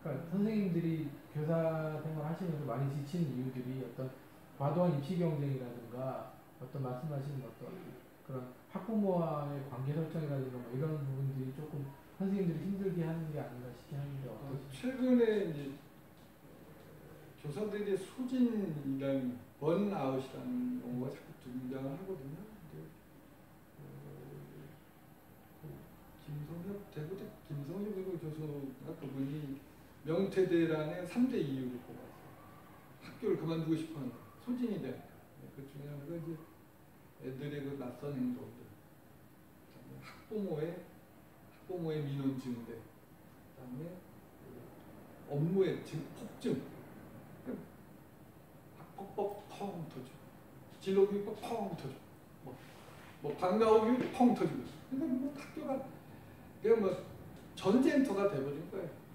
그러니까 선생님들이 교사 생활 하시면서 많이 지치는 이유들이 어떤 과도한 입시 경쟁이라든가 어떤 말씀하신 어떤 그런 학부모와의 관계 설정이라든가 뭐 이런 부분들이 조금 선생님들이 힘들게 하는 게 아닌가 싶긴 한데 어떠세요? 최근에 이제 교사들의 소진이라는 번아웃이라는 용어가 자꾸 등장을 하거든요. 김성엽 대구대 김성엽 교수가 그분이 명퇴대란의 3대 이유를 꼽았어요. 학교를 그만두고 싶어하는 소진이 되는 그 중에 하나가 이제 애들의 그 낯선 행동들, 학부모의 민원 증대, 그다음에 업무의 폭증, 학폭법 펑 터져, 진로교육법 펑 터져, 뭐 방과후 교육 펑 터지고, 그러니까 뭐 학교가 그냥 뭐 전쟁터가 돼버린 거예요.